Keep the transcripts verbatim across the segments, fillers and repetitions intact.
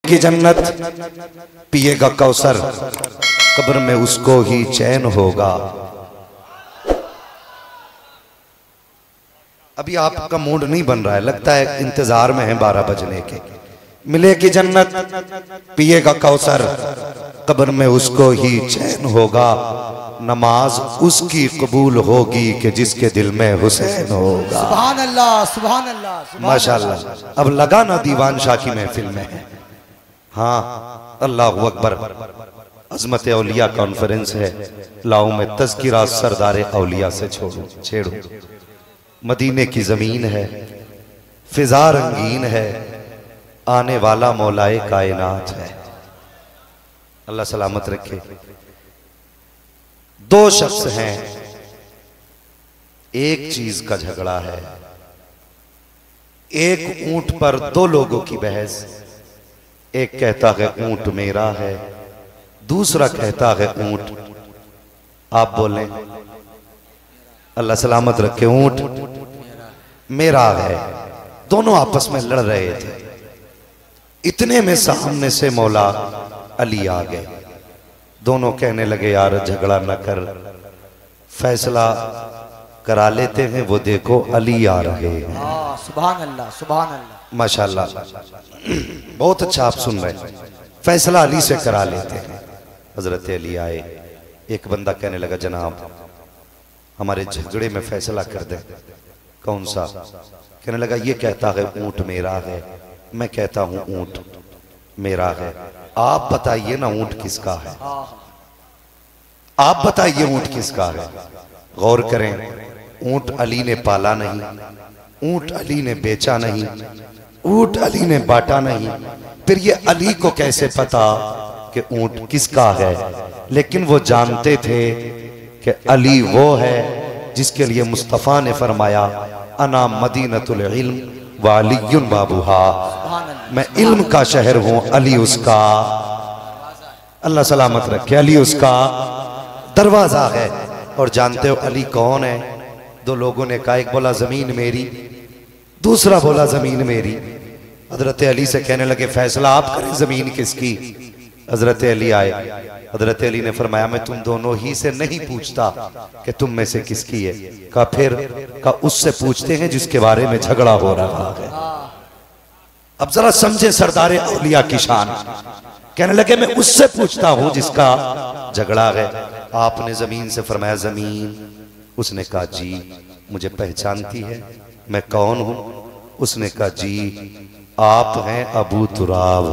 की जन्नत, पिएगा कौसर, कब्र में उसको ही चैन होगा। अभी आपका मूड नहीं बन रहा है, लगता है इंतजार में है बारह बजने के। मिलेगी जन्नत, पिएगा कौसर, कब्र में उसको ही चैन होगा। नमाज उसकी कबूल होगी कि जिसके दिल में हुसैन होगा। सुभान अल्लाह, सुभान अल्लाह, माशाअल्लाह। अब लगा ना दीवान शाह की महफिल में है। हाँ, अल्लाह अकबर। अजमत औलिया कॉन्फ्रेंस है, लाओ में तज़किरा सरदार औलिया से छोड़ो छेड़ो। मदीने की जमीन है, फिजा रंगीन है, आने वाला मौलाए कायनात है। अल्लाह सलामत रखे। दो शख्स हैं, एक चीज का झगड़ा है। एक ऊंट पर दो लोगों की बहस। एक कहता है ऊंट मेरा है, दूसरा कहता है ऊंट आप बोलें। अल्लाह सलामत रखे। ऊंट मेरा है। दोनों आपस में लड़ रहे थे। इतने में सामने से मौला अली आ गए। दोनों कहने लगे यार झगड़ा न कर, फैसला करा लेते हैं। वो देखो अली आ रहे हैं। सुभान अल्लाह, सुभान अल्लाह, माशाल्लाह। बहुत अच्छा आप सुन रहे हैं। फैसला अली से करा लेते हैं। हजरत अली आए। एक बंदा कहने लगा जनाब हमारे झगड़े में फैसला कर दे। कौन सा? कहने लगा ये कहता है ऊंट मेरा है, मैं कहता हूं ऊंट मेरा है। आप बताइए ना ऊंट किसका है? आप बताइए ऊंट किसका है? गौर करें, ऊंट अली ने पाला नहीं, ऊंट अली ने बेचा नहीं, ऊंट अली ने बांटा नहीं। फिर ये अली को कैसे पता कि ऊंट किसका है? लेकिन वो जानते थे कि अली वो है जिसके लिए मुस्तफ़ा ने फरमाया अना मदीनतुल इल्म व अलीयुन बाबूहा। मैं इल्म का शहर हूं, अली उसका। अल्लाह सलामत रखे। अली उसका दरवाजा है। और जानते हो अली कौन है? दो लोगों ने कहा, एक बोला जमीन मेरी, दूसरा बोला जमीन मेरी। हजरत अली से कहने लगे फैसला आप करें, जमीन किसकी? हजरत अली आए। हजरत अली ने फरमाया मैं तुम दोनों ही से नहीं पूछता कि तुम में से किसकी है। कहा फिर? कहा उससे पूछते हैं जिसके बारे में झगड़ा हो रहा है। अब जरा समझे सरदार औलिया की शान। कहने लगे मैं उससे पूछता हूं जिसका झगड़ा है। आपने जमीन से फरमाया जमीन। उसने कहा जी मुझे पहचानती है, मैं कौन हूं? उसने कहा जी आप हैं अबू तुराब।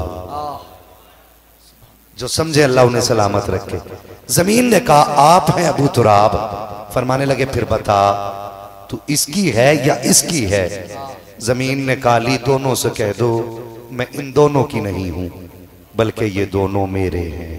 जो समझे अल्लाह उन्हें सलामत रखे। जमीन ने कहा आप हैं अबू तुराब। फरमाने लगे फिर बता तू इसकी है या इसकी है? जमीन ने कहा ली दोनों से कह दो मैं इन दोनों की नहीं हूं, बल्कि ये दोनों मेरे हैं।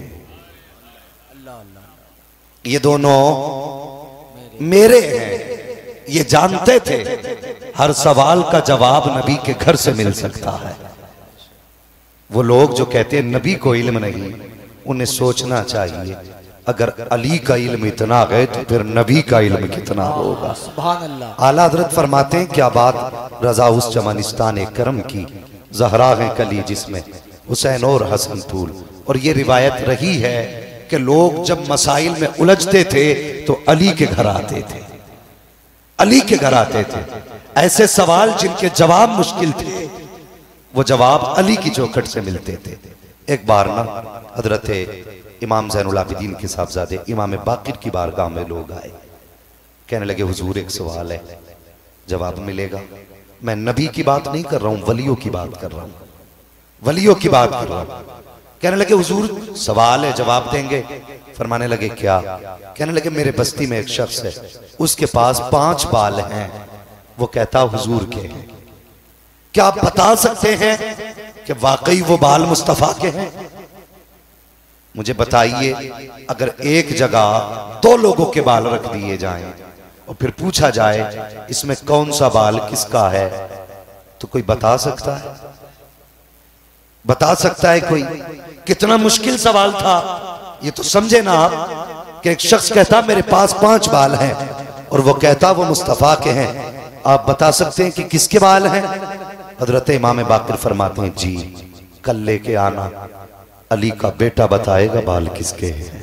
ये दोनों मेरे हैं। ये जानते थे हर सवाल का जवाब नबी के घर से मिल सकता है। वो लोग जो कहते हैं नबी को इल्म नहीं, उन्हें सोचना चाहिए अगर अली का इल्म इतना है तो फिर नबी का इल्म कितना होगा। सुभान अल्लाह। आला हजरत फरमाते हैं क्या बात रजा उस चमनिस्तान करम की, जहरा है कली जिसमें हुसैन और हसन फूल। और ये रिवायत रही है कि लोग जब मसाइल में उलझते थे तो अली के घर आते थे, अली के घर आते थे। ऐसे सवाल जिनके जवाब मुश्किल थे वो जवाब अली की चौखट से मिलते थे। एक बार ना हजरत इमाम ज़ैनुल आबिदीन के साहबजादे इमाम बाकिर की बारगाह में लोग आए। कहने लगे हुजूर एक सवाल है, जवाब मिलेगा। मैं नबी की बात नहीं कर रहा हूं, वलियों की बात कर रहा हूं, वलियों की बात कर रहा हूं। कहने लगे हुजूर सवाल है, जवाब देंगे? फरमाने लगे क्या? कहने लगे मेरे बस्ती में एक शख्स है, उसके पास पांच बाल हैं, वो कहता हुजूर के हैं। क्या आप बता सकते हैं कि वाकई वो बाल मुस्तफा के हैं? मुझे बताइए अगर एक जगह दो लोगों के बाल रख दिए जाएं और फिर पूछा जाए इसमें कौन सा बाल किसका है, तो कोई बता सकता है? बता सकता है कोई? कितना मुश्किल सवाल था ये तो समझे ना आप कि एक शख्स कहता मेरे पास पांच बाल हैं और वो कहता वो मुस्तफा के हैं। आप बता सकते हैं कि किसके बाल हैं? हजरत इमाम बाकिर फरमाते हैं जी। कल लेके आना, अली का बेटा बताएगा बाल किसके हैं,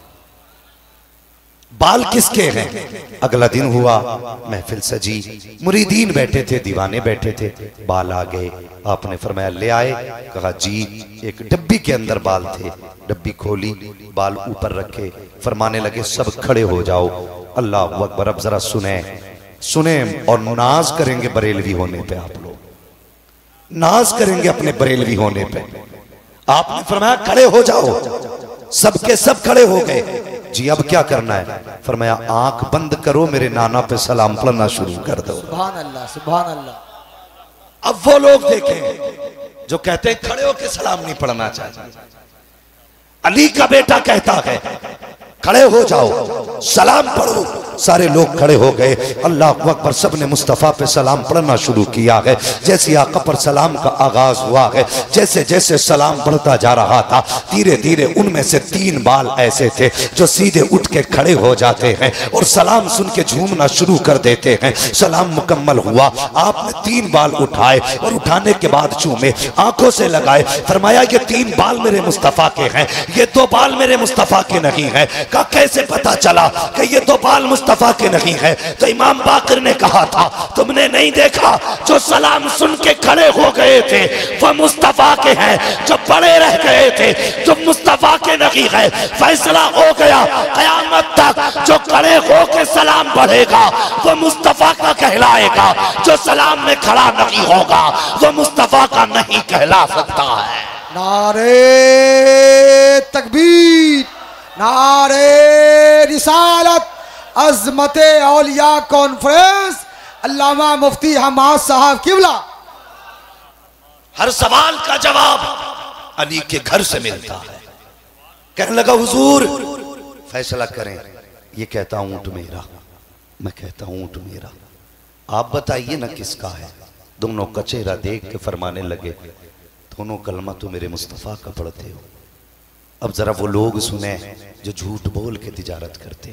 बाल किसके हैं। अगला दिन हुआ, महफिल सजी, मुरीदीन बैठे थे, दीवाने बैठे थे, बाल आ गए। आपने फरमाया ले आए, कहा जी। एक डब्बी के अंदर बाल थे, डब्बी खोली, बाल ऊपर रखे, फरमाने लगे सब खड़े हो जाओ, अल्लाह अकबर। अब जरा सुने सुने और नाज करेंगे बरेलवी होने पे, आप लोग नाज करेंगे अपने बरेलवी होने पे। आपने फरमाया खड़े हो जाओ, सबके सब खड़े हो गए। जी अब क्या करना है? फरमाया आंख बंद करो, मेरे नाना पे सलाम पढ़ना शुरू कर दो। सुभान अल्लाह, सुभान अल्लाह। अब वो लोग देखें जो कहते हैं खड़े होकर सलाम नहीं पढ़ना चाहिए। अली का बेटा कहता है खड़े हो जाओ, सलाम पढ़ो। सारे लोग खड़े हो गए, अल्लाह अकबर। सब ने मुस्तफ़ा पे सलाम पढ़ना शुरू किया है। जैसे आका पर सलाम का आगाज हुआ है, जैसे जैसे सलाम पढ़ता जा रहा था, धीरे धीरे उनमें से तीन बाल ऐसे थे जो सीधे उठ के खड़े हो जाते हैं और सलाम सुन के झूमना शुरू कर देते हैं। सलाम मुकम्मल हुआ, आपने तीन बाल उठाए और उठाने के बाद चूमे, आंखों से लगाए, फरमाया ये तीन बाल मेरे मुस्तफ़ा के हैं, ये दो बाल मेरे मुस्तफ़ा के नहीं है। का कैसे पता चला कि ये दो बाल मुस्तफा के नहीं है? तो इमाम बाकर ने कहा था तुमने नहीं देखा जो सलाम सुन के खड़े हो गए थे वो मुस्तफा के हैं, जो बड़े रह गए थे जो मुस्तफा के नहीं है। फैसला हो गया, कयामत तक जो खड़े हो के सलाम पढ़ेगा वो मुस्तफा का कहलाएगा, जो सलाम में खड़ा नहीं होगा वो मुस्तफा का नहीं कहला सकता है। नारे तकबीर, नारे रिसालत, अज़मते औलिया कॉन्फ्रेंस, अल्लामा मुफ्ती हमाद साहब किबला। हर सवाल का जवाब अली के घर से मिलता है। कहने लगा हुजूर फैसला करें। ये कहता ऊंट मेरा, मैं कहता ऊंट मेरा, आप बताइए ना किसका है। दोनों का चेहरा देख के फरमाने लगे दोनों कलमा तो मेरे मुस्तफ़ा का पढ़ते हो। अब जरा वो लोग सुने जो झूठ बोल के तिजारत करते,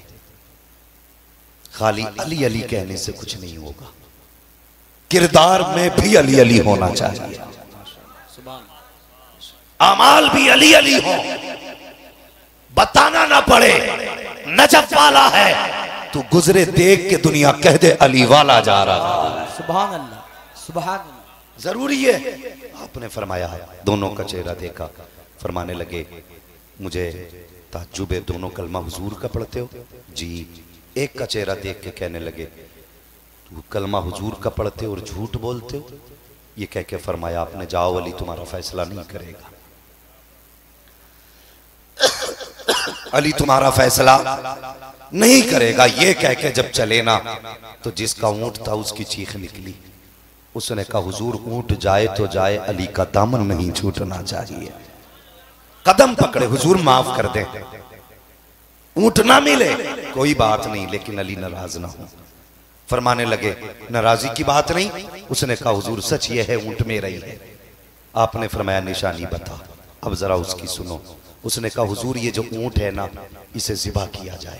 खाली अली अली कहने से कुछ नहीं होगा, किरदार में भी अली अली होना चाहिए, अमाल भी अली अली हो, बताना ना पड़े नजफ वाला है, तू गुजरे देख के दुनिया कह दे अली वाला जा रहा है। सुभान अल्लाह, सुभान अल्लाह। जरूरी है। आपने फरमाया, दोनों का चेहरा देखा, फरमाने लगे मुझे ताज्जुब है, दोनों कलमा हुजूर का पढ़ते हो? जी। एक का चेहरा देख के कहने लगे तू कलमा हुजूर का पढ़ते हो और झूठ बोलते हो? ये कह के फरमाया आपने जाओ अली तुम्हारा फैसला नहीं करेगा, अली तुम्हारा फैसला नहीं करेगा। ये कह के जब चले ना तो जिसका ऊंट था उसकी चीख निकली। उसने कहा हुजूर ऊंट जाए तो जाए, अली का दामन नहीं छूटना चाहिए। कदम पकड़े, हुजूर माफ कर दे, ऊंट ना मिले कोई बात नहीं, लेकिन अली नाराज ना हो। फरमाने लगे नाराजी की बात नहीं। उसने कहा हुजूर सच ये है ऊंट मेरा ही है। आपने फरमाया निशानी बता, अब जरा उसकी सुनो। उसने कहा हुजूर ये जो ऊंट है ना इसे ज़िबा किया जाए,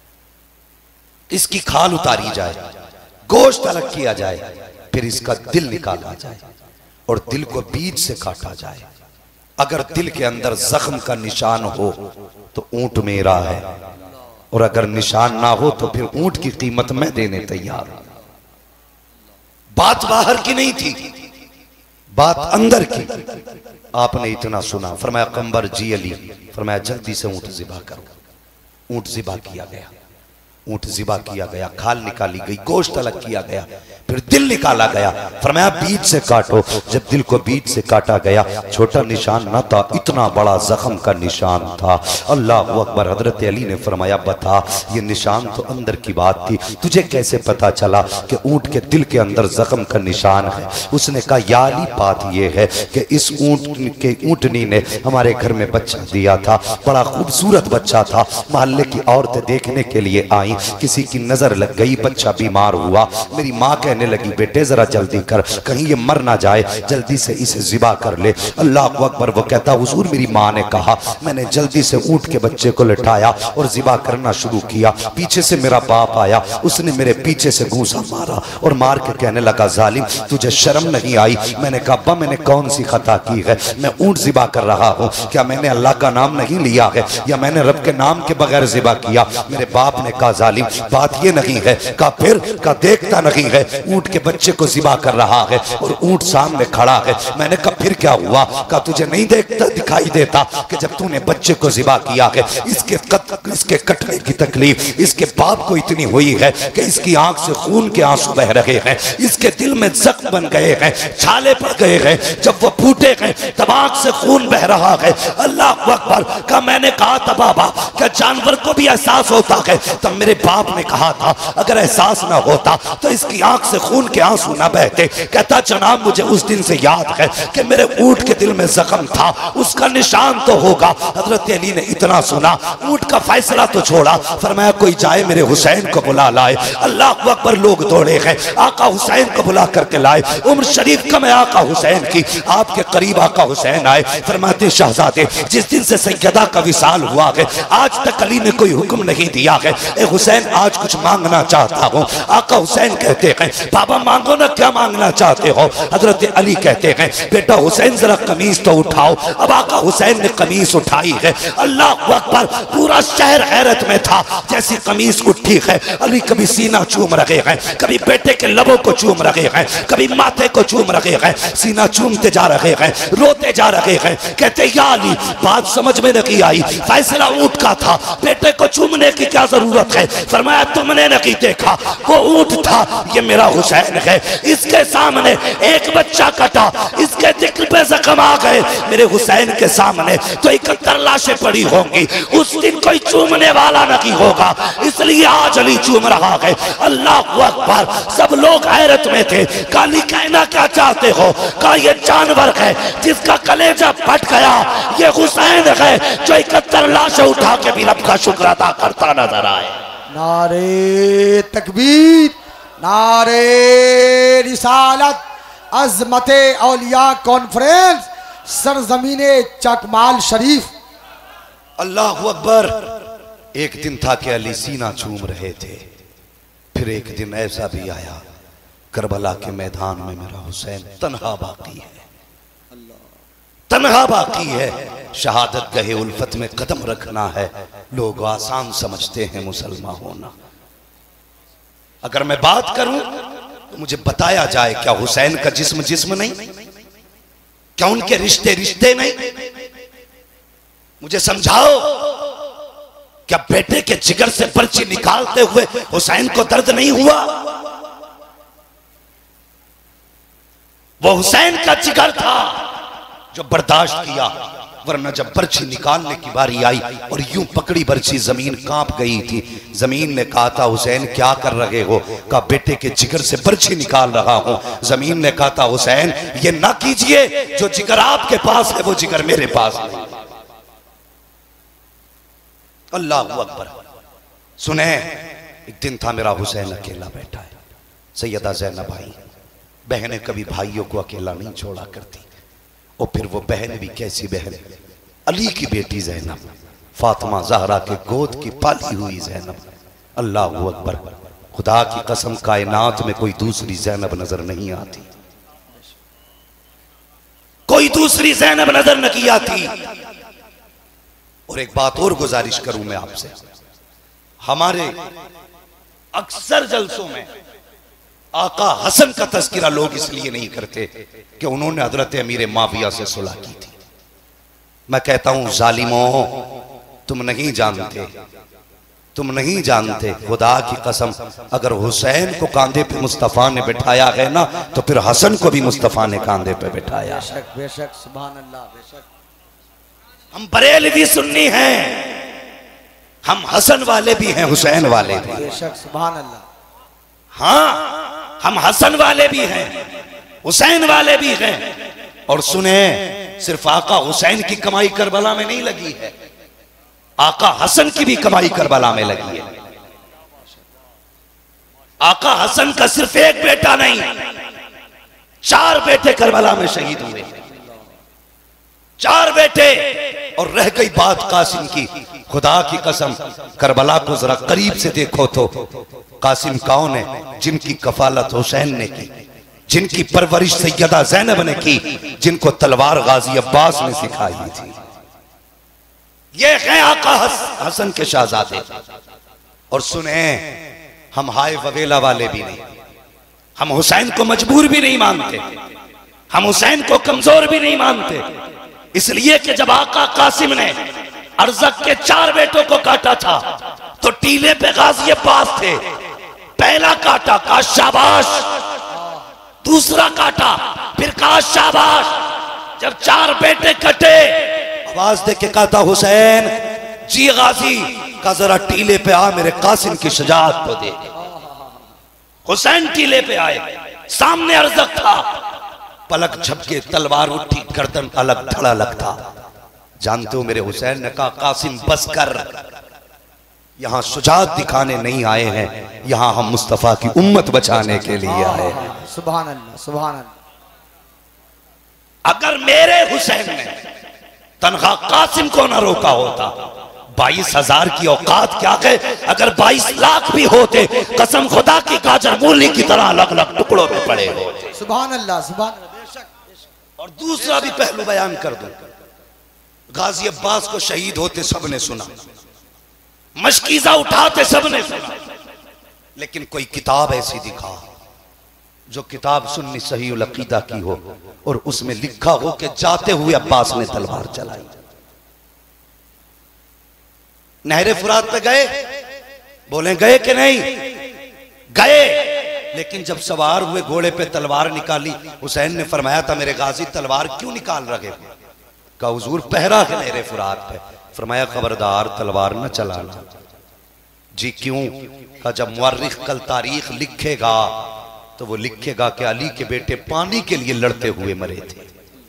इसकी खाल उतारी जाए, गोश्त अलग किया जाए, फिर इसका दिल निकाला जाए और दिल को बीच से काटा जाए। अगर दिल के अंदर जख्म का निशान हो तो ऊंट मेरा है, और अगर निशान ना हो तो फिर ऊंट की कीमत मैं देने तैयार हूं। बात बाहर की नहीं थी, बात अंदर की। आपने इतना सुना, फरमाया कंबर जी अली, फरमाया जल्दी से ऊंट ज़िबा करो। ऊंट ज़िबा किया गया, ऊंट ज़िबा किया गया, खाल निकाली गई, गोश्त अलग किया गया, फिर दिल निकाला गया। फरमाया बीच से काटो। जब दिल को बीच से काटा गया, छोटा निशान न था, इतना बड़ा जख्म का निशान था। अल्लाह अकबर। हजरत अली ने फरमाया बता ये निशान तो अंदर की बात थी, तुझे कैसे पता चला कि ऊंट के दिल के अंदर जख्म का निशान है? उसने कहा या अली बात यह है कि इस ऊंट के ऊंटनी ने हमारे घर में बच्चा दिया था, बड़ा खूबसूरत बच्चा था। मोहल्ले की औरतें देखने के लिए आई, किसी की नजर लग गई, बच्चा बीमार हुआ। मेरी माँ कहने लगी बेटे जरा जल्दी कर, कहीं ये मर ना जाए, जल्दी से इसे ज़िबा कर ले। अल्लाह अकबर। वो कहता हुजूर मेरी माँ ने कहा। मैंने जल्दी से ऊँट के बच्चे को लिटाया और ज़िबा करना शुरू किया। पीछे से मेरा बाप आया, उसने मेरे पीछे से घूंसा मारा और मार के कहने लगा जालिम तुझे शर्म नहीं आई? मैंने कहा अब्बा मैंने कौन सी खता की है, मैं ऊँट ज़िबा कर रहा हूँ, क्या मैंने अल्लाह का नाम नहीं लिया है या मैंने रब के नाम के बगैर ज़िबा किया? मेरे बाप ने कहा जालिम बात ये नहीं है। कहा फिर? का देखता नहीं है ऊँट के बच्चे को ज़िबा कर रहा है और ऊँट सामने खड़ा है। मैंने कहा फिर क्या हुआ? कहा तुझे नहीं देखता दिखाई देता कि जब तूने बच्चे को ज़िबा किया है इसके कत, इसके कटने की तकलीफ इसके बाप को इतनी हुई है कि इसकी आंख से खून के आंसू बह रहे हैं, इसके दिल में जख्म बन गए हैं, छाले पड़ गए हैं, जब वो फूटे हैं तब आंख से खून बह रहा है। अल्लाह अकबर। का मैंने कहा था बाबा क्या जानवर को भी एहसास होता है? तब मेरे बाप ने कहा था अगर एहसास ना होता तो इसकी आंख से खून के आंसू ना बहते। कहता जनाब मुझे उस दिन से याद है कि मेरे ऊँट के दिल में जख्म था, उसका निशान तो होगा। हजरत अली ने इतना सुना, ऊँट का फैसला तो छोड़ा, फरमाया कोई जाए मेरे हुसैन को बुला लाए। अल्लाह अकबर। लोग दौड़े हैं, आका हुसैन को बुला करके लाए। उम्र शरीफ कम है आका हुसैन की, आपके करीब आका हुसैन आए। फरमाते शहजादे जिस दिन से सैयदा का विसाल हुआ है आज तक अली ने कोई हुक्म नहीं दिया है, ए हुसैन आज कुछ मांगना चाहता हूँ। आका हुसैन कहते हैं बाबा मांगो ना, क्या मांगना चाहते हो? हजरत अली कहते हैं बेटा हुसैन जरा कमीज तो उठाओ। अब आका हुसैन ने कमीज उठाई है। अल्लाह अकबर। पूरा शहर हैरत में था। जैसी कमीज उठी है अली कभी सीना चूम रहे हैं, कभी बेटे के लबों को चूम रहे हैं, कभी माथे को चूम रहे हैं, सीना चूमते जा रहे हैं, रोते जा रहे हैं। कहते या अली बात समझ में नहीं आई, फैसला ऊँट का था, बेटे को चूमने की क्या जरूरत है? फरमाया तुमने नहीं देखा वो ऊँट था, ये मेरा हुसैन है, इसके सामने एक बच्चा कटा, इसके दिल पे जख्म आ गए, मेरे हुसैन के सामने तो इकहत्तर लाशें पड़ी होंगी, उस दिन कोई चूमने वाला नहीं होगा, इसलिए आज अली चूम रहा है। अल्लाह अकबर। सब लोग हैरत में थे। काली कहना क्या चाहते हो? का ये जानवर है जिसका कलेजा फट गया, ये हुसैन है जो इकहत्तर लाशें उठा के भी रब का शुक्र अदा करता नजर आए। नारे तकबीर, नारे रिसालत, अजमते औलिया कॉन्फ्रेंस, सरजमीने चकमाल शरीफ। अल्लाह अकबर। एक दिन था कि अली सीना चूम रहे थे, फिर एक दिन ऐसा भी आया करबला के मैदान में मेरा हुसैन तन्हा बाकी है, तन्हा बाकी है। शहादत गहे उल्फत में कदम रखना है, लोग आसान समझते हैं मुसलमान होना। अगर मैं बात करूं तो मुझे बताया जाए क्या हुसैन का जिस्म जिस्म नहीं, क्या उनके रिश्ते रिश्ते नहीं? मुझे समझाओ क्या बेटे के जिगर से पर्ची निकालते हुए हुसैन को दर्द नहीं हुआ? वो हुसैन का जिगर था जो बर्दाश्त किया, वरना जब पर्ची निकालने की बारी आई और यूं पकड़ी पर्ची जमीन कांप गई थी। जमीन ने कहा था हुसैन क्या कर रहे हो? कहा बेटे के जिगर से पर्ची निकाल रहा हूं। जमीन ने कहा था हुसैन ये ना कीजिए, जो जिगर आपके पास है वो जिगर मेरे पास है। अल्लाह अकबर। सुने, एक दिन था मेरा हुसैन अकेला बैठा है, सैयदा ज़ैनब आई। बहनें कभी भाइयों को अकेला नहीं छोड़ा करती, और फिर वो बहन भी कैसी बहन, अली की बेटी ज़ैनब, फातिमा ज़हरा के गोद की पाली हुई ज़ैनब। अल्लाह अकबर। खुदा की कसम कायनात में कोई दूसरी ज़ैनब नजर नहीं आती, कोई दूसरी ज़ैनब नजर नहीं आती। और एक बात और गुजारिश करूं मैं आपसे, हमारे अक्सर जलसों में आका हसन का तज़किरा लोग इसलिए नहीं करते कि उन्होंने हजरत अमीर माविया से सुलह की थी। मैं कहता हूं जालिमों, तुम नहीं जानते, तुम नहीं जानते। खुदा की कसम, अगर हुसैन को कांधे पे मुस्तफ़ा ने बिठाया है ना, तो फिर हसन को भी मुस्तफ़ा ने कांधे पे बिठाया। बेशक बेशक, सुभान अल्लाह, बेशक। हम बरेलवी सुन्नी हैं, हम हसन वाले भी हैं, हुसैन वाले भी। बेशक, सुभान अल्लाह। हाँ, हम हसन वाले भी हैं, हुसैन वाले भी हैं। और सुने, सिर्फ आका हुसैन की कमाई करबला में नहीं लगी है, आका हसन की भी कमाई करबला में लगी है। आका हसन का सिर्फ एक बेटा नहीं, चार बेटे करबला में शहीद हुए, चार बेटे। और रह गई बात कासिम की, खुदा की कसम करबला को जरा करीब से देखो तो कासिम कौन है जिनकी कफालत हुसैन ने की, जिनकी परवरिश सैयदा ज़ैनब ने की, जिनको तलवार गाजी अब्बास ने सिखाई थी। ये है आका हसन के शहजादे। और सुने, हम हाय ववेला वाले भी नहीं, हम हुसैन को मजबूर भी नहीं मानते, हम हुसैन को कमजोर भी नहीं मानते। इसलिए कि जब आका कासिम ने अरज़क के चार बेटों को काटा था तो टीले पे गाजी अब्बास थे। पहला काटा, का शाबाश, दूसरा काटा, फिर का शाबाश। जब चार बेटे कटे, आवाज दे के कहता हुसैन जी गाजी का जरा टीले पे आ, मेरे कासिम की शजाअत को दे। हुसैन टीले पे आए, सामने अरज़क था, पलक झपके तलवार उठी, गर्दन अलग धड़ा लगता। जानते हो मेरे हुसैन ने कहा कासिम बस कर, यहां शुजाअत दिखाने नहीं आए हैं, यहां हम मुस्तफा की उम्मत बचाने के लिए आए हैं। सुभान अल्लाह, सुभान अल्लाह। अगर मेरे हुसैन ने तनखा कासिम को ना रोका होता, बाईस हजार की औकात क्या है, अगर बाईस लाख भी होते कसम खुदा की गाजर मूली की तरह अलग अलग टुकड़ों में पड़े होते। सुभान अल्लाह, सुभान अल्लाह। और दूसरा भी पहलू बयान कर दूं, गाजी अब्बास को शहीद होते सबने सुना, मशकीजा उठाते सबने सुना, लेकिन कोई किताब ऐसी दिखा जो किताब सुन्नी सही उल अकीदा की हो और उसमें लिखा हो कि जाते हुए अब्बास ने तलवार चलाई। नहरे फुरात पे गए, बोले गए कि नहीं गए, लेकिन जब सवार हुए घोड़े पे तलवार निकाली, हुसैन ने फरमाया था मेरे गाजी तलवार क्यों निकाल रहे हो? का हुजूर पहरा है नहरे फुरात पे। फरमाया खबरदार तलवार न चलाना। जी क्यों? का जब मुअर्रिख कल तारीख लिखेगा तो वो लिखेगा कि अली के बेटे पानी के लिए लड़ते हुए मरे थे।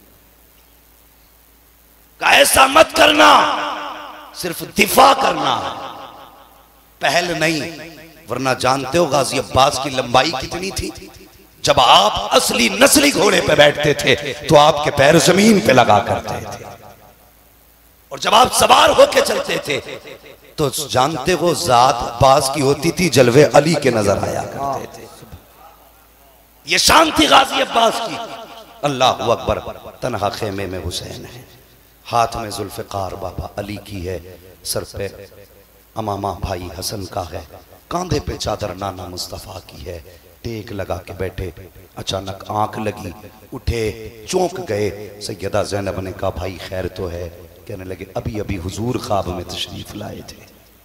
का ऐसा मत करना, सिर्फ दिफा करना, पहल नहीं। वरना जानते हो गाजी अब्बास की लंबाई कितनी थी? जब आप असली नस्ली घोड़े पे बैठते थे तो आपके पैर जमीन पे लगा करते थे, और जब आप सवार होके चलते थे तो जानते हो जात अब्बास की होती थी, जलवे अली के नजर आया करते थे। ये शान थी गाजी अब्बास की। अल्लाह अकबर। तन्हा खेमे में हुसैन है, हाथ में जुल्फिकार बाबा अली की है, सर पे अमामा भाई हसन का है, कांधे पे चादर नाना मुस्तफा की है, टेक लगा के बैठे। अचानक आंख लगी, उठे, चौंक गए। सैयदा ज़ैनब ने कहा भाई खैर तो है? कहने लगे अभी अभी हुजूर ख्वाब में तशरीफ लाए थे।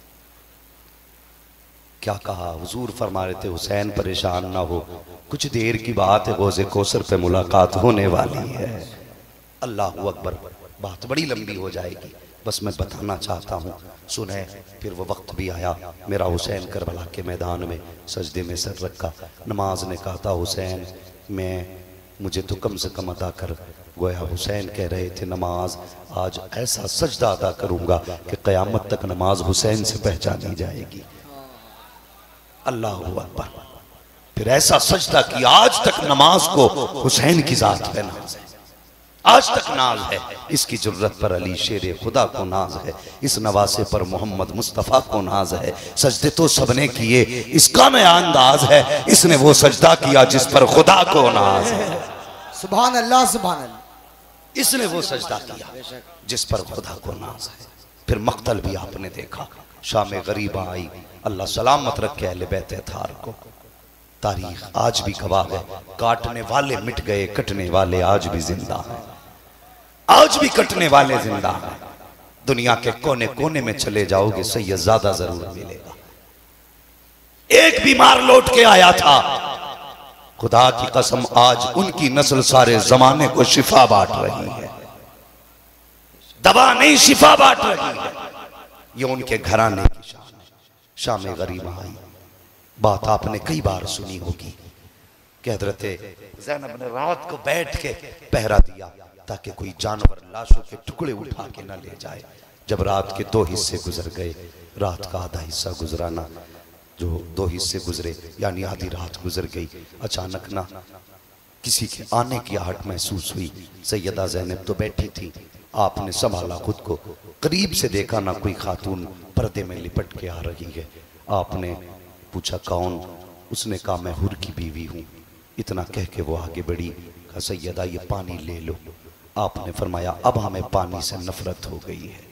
क्या कहा? हुजूर फरमा रहे थे हुसैन परेशान ना हो, कुछ देर की बात है, गौज़े कौसर पे मुलाकात होने वाली है। अल्लाह अकबर। बात बड़ी लंबी हो जाएगी, बस मैं बताना चाहता हूँ, सुने। फिर वो वक्त भी आया, मेरा हुसैन करबला के मैदान में सजदे में सर रखा, नमाज ने कहा था हुसैन मैं मुझे तो कम से कम अदा कर। गोया हुसैन कह रहे थे नमाज आज ऐसा सजदा अदा करूँगा कि क़यामत तक नमाज हुसैन से पहचानी जाएगी। अल्लाह अकबर। फिर ऐसा सजदा कि आज तक नमाज को हुसैन की जात पे नाज है, आज तक नाज है। इसकी जरूरत पर अली शेर खुदा को नाज है, इस नवासे पर मोहम्मद मुस्तफ़ा को नाज है। सजदे तो सबने किए, इसका नया अंदाज है, इसने वो सजदा किया जिस पर खुदा को नाज है। सुभान अल्लाह, सुभान अल्लाह। इसने वो सजदा किया जिस पर खुदा को नाज है। फिर मक्तल भी आपने देखा, शाम गरीबा आई, अल्लाह सलामत रखे अहले बैत अतार को। तारीख आज भी गवाह है, काटने वाले मिट गए, कटने वाले आज भी जिंदा हैं, आज भी कटने वाले जिंदा हैं। दुनिया के कोने कोने में चले जाओगे सैयद ज्यादा जरूर मिलेगा। एक बीमार लौट के आया था, खुदा की कसम आज उनकी नस्ल सारे जमाने को शिफा बांट रही है, दवा नहीं शिफा बांट रही है। ये उनके घराने की शान है। शाम गरीबा आई, बात आपने कई बार सुनी होगी कि हजरत ज़ैनब ने रात को बैठ के पहरा दिया ताकि कोई जानवर लाशों के टुकड़े उठा के ना ले जाए। जब रात के दो हिस्से गुजर गए, रात का आधा हिस्सा गुजराना, जो दो हिस्से गुजरे, यानी आधी रात गुजर गई। अचानक ना किसी के आने की आहट महसूस हुई। सैयदा ज़ैनब तो बैठी थी, आपने संभाला खुद को, करीब से देखा ना कोई खातून पर्दे में लिपट के आ रही है। आपने पूछा कौन? उसने कहा मैं हुर की बीवी हूँ। इतना कह के वो आगे बढ़ी, कहा सैयदा ये पानी ले लो। आपने फरमाया अब हमें पानी से नफरत हो गई है,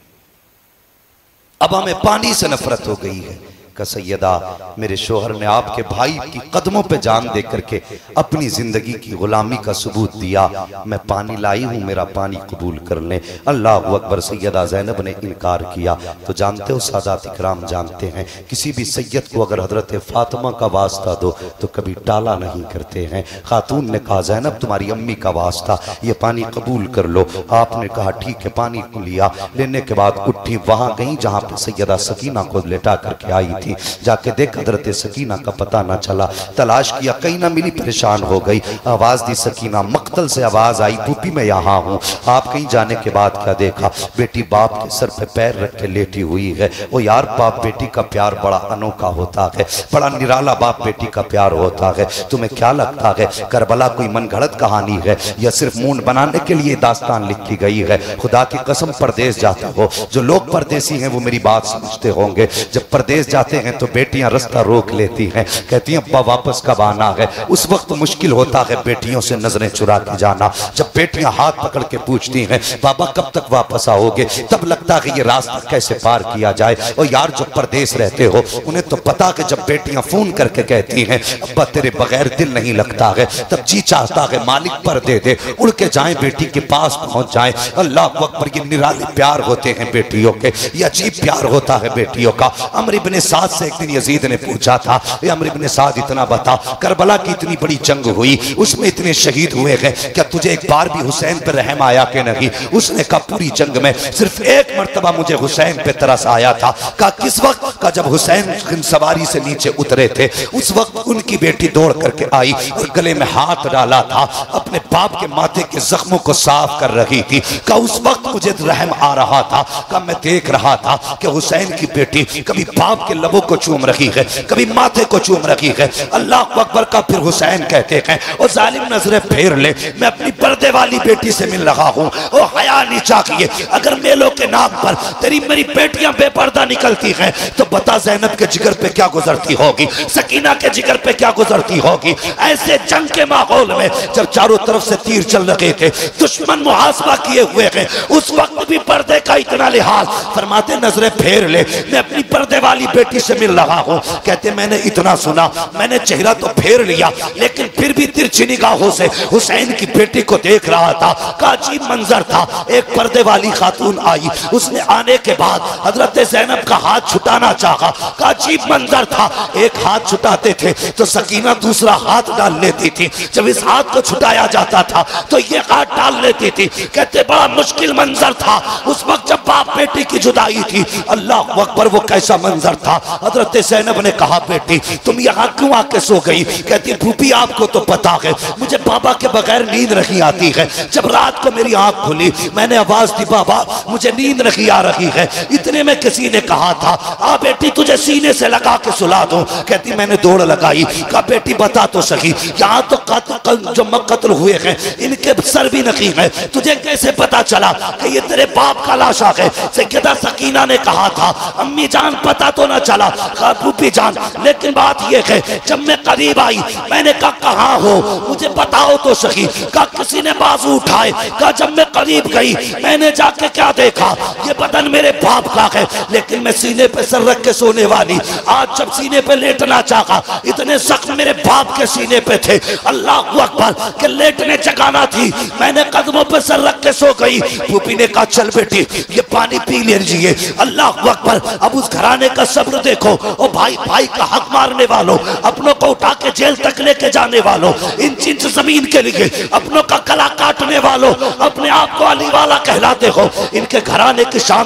अब हमें पानी से नफरत हो गई है। का सैयदा मेरे शोहर ने आपके भाई की कदमों पे जान दे करके अपनी जिंदगी की गुलामी का सबूत दिया, मैं पानी लाई हूं, मेरा पानी कबूल कर लें। अल्लाह अकबर। सैयदा ज़ैनब ने इनकार किया। तो जानते हो सादात इकराम जानते हैं, किसी भी सैयद को अगर हजरत फातिमा का वास्ता दो तो कभी टाला नहीं करते हैं। खातून ने कहा ज़ैनब तुम्हारी अम्मी का वास्ता, ये पानी कबूल कर लो। आपने कहा ठीक है, पानी को लिया। लेने के बाद उठी, वहां गई जहां पर सैयदा सकीना को लेटा करके आई थी। जाके देख हजरत सकीना का पता ना चला, तलाश किया कहीं ना मिली, परेशान हो गई। आवाज दी सकीना, मक्तल से आवाज आई पुपी मैं यहाँ हूँ। आप कहीं जाने के बाद क्या देखा? बेटी बाप के सर पे पैर रख के लेटी हुई है। ओ यार, बाप बेटी का प्यार बड़ा अनोखा होता है, बड़ा निराला बाप बेटी का प्यार होता है। तुम्हें क्या लगता है करबला कोई मनगढ़ंत कहानी है या सिर्फ मूड बनाने के लिए दास्तान लिखी गई है? खुदा की कसम परदेश जाते हो, जो लोग परदेसी हैं वो मेरी बात समझते होंगे। जब परदेश जाते हैं तो बेटियां रास्ता रोक लेती हैं, कहती हैं अब्बा वापस कब आना है। उस वक्त मुश्किल होता है बेटियों से नजरें चुरा के जाना। जब बेटियां हाथ पकड़ के पूछती हैं बाबा कब तक वापस आओगे, तब लगता है ये रास्ता कैसे पार किया जाए। और यार जो परदेश रहते हो उन्हें तो पता कि जब बेटियां फोन करके कहती हैं अब्बा तेरे बगैर दिल नहीं लगता है, तब जी चाहता है मालिक पर दे दे, उड़ के जाए बेटी के पास पहुंच जाए। अल्लाह अकबर। ये निराले प्यार होते हैं बेटियों के, ये अजीब प्यार होता है बेटियों का। अमर इब्ने साद से एक दिन यजीद ने पूछा था, अमर इब्ने साद इतना बता, करबला की इतनी बड़ी जंग हुई, उसमें इतने शहीद हुए हैं, क्या तुझे एक बार भी हुसैन पर रहम आया कि नहीं? उसने कहा पूरी जंग में सिर्फ एक मर्तबा मुझे हुसैन पे तरस आया था। कहा किस वक्त? का जब हुसैन सवारी से नीचे उतरे थे, उस वक्त उनकी बेटी दौड़ करके आई और गले में हाथ डाला था, अपने बाप के माथे के जख्मों को साफ कर रही थी। का उस वक्त मुझे रहम आ रहा था। का मैं देख रहा था कि हुसैन की बेटी कभी बाप के लबों को चूम रही है, कभी माथे को चूम रही है। अल्लाह अकबर। का फिर हुसैन कहते हैं और जालिम नजरें फेर ले, मैं अपनी पर्दे वाली बेटी से मिल रहा हूँ। ओ हया नहीं चाहिए, अगर मेलों के नाम पर तेरी मेरी बेटियां बेपर्दा निकलती हैं तो बता ज़ैनब के जिगर पे क्या गुजरती होगी, सकीना के जिगर पे क्या गुजरती होगी। ऐसे जंग के माहौल में जब चारों तरफ से तीर चल रहे थे, दुश्मन मुहासबा किए हुए हैं, उस वक्त भी पर्दे का इतना लिहाज। फरमाते नजरें फेर ले, मैं अपनी पर्दे वाली बेटी से मिल रहा हूँ। कहते मैंने इतना सुना, मैंने चेहरा तो फेर लिया लेकिन फिर भी तिरछी निगाहों से हुसैन की बेटी को देख रहा था। का अजीब मंजर था। एक पर्दे वाली खातून आई, उसने आने के बाद हजरत ज़ैनब का हाथ छुटाना चाहा। का अजीब मंजर था, एक हाथ छुटाते थे तो सकीना दूसरा हाथ डाल लेती थी, जब इस हाथ को छुटाया जाता था तो ये हाथ डाल लेती थी। कहते बड़ा मुश्किल मंजर था उस वक्त जब बाप बेटी की जुदाई थी। अल्लाह अकबर। वो कैसा मंजर था? हजरत ज़ैनब ने कहा बेटी तुम यहाँ क्यों आके सो गई? कहती फूफी आपको तो पता है मुझे बाबा के बगैर नींद नहीं आती है। जब रात को मेरी आंख खुली मैंने आवाज दी बाबा मुझे नींद नहीं आ रही है। इतने में किसी ने कहा था आ बेटी तुझे सीने से लगा के सुला दूं। कहती मैंने दौड़ लगाई। कहा बेटी बता तो सही, यहाँ तो कत्ल जो कत्ल हुए हैं इनके सर भी नहीं है, तुझे कैसे पता चला कि ये तेरे बाप का लाशा है? सैयदा सकीना ने कहा था अम्मी जान पता तो ना चला। फूफी जान लेकिन बात ये है जब मैं करीब आई मैंने कहा कहाँ हो, मुझे बताओ तो सही। कहा किसी ने बाजू उठाए। कहा जब मैं करीब गई मैंने जाके क्या देखा, ये बदन मेरे बाप का है लेकिन मैं सीने पे सर रख के सोने वाली। आज जब सीने पे लेटना चाहा इतने सख्त मेरे बाप के सीने पे थे। अल्लाह अकबर। के लेटने जगाना थी, मैंने कदमों पे सर रख के सो गई। फूफी ने कहा चल बेटी ये पानी पी लीजिए। अल्लाह अकबर। अब उस घराने का सब्र देखो। ओ भाई भाई का हक मारने वालों, अपनों को उठा के जेल तक लेके जाने वालों, इंच इंच जमीन के लिए अपनों का गला काटने वालों, अपने आप को अली वाला कहलाते हो, इनके घराने की शान तो देखो।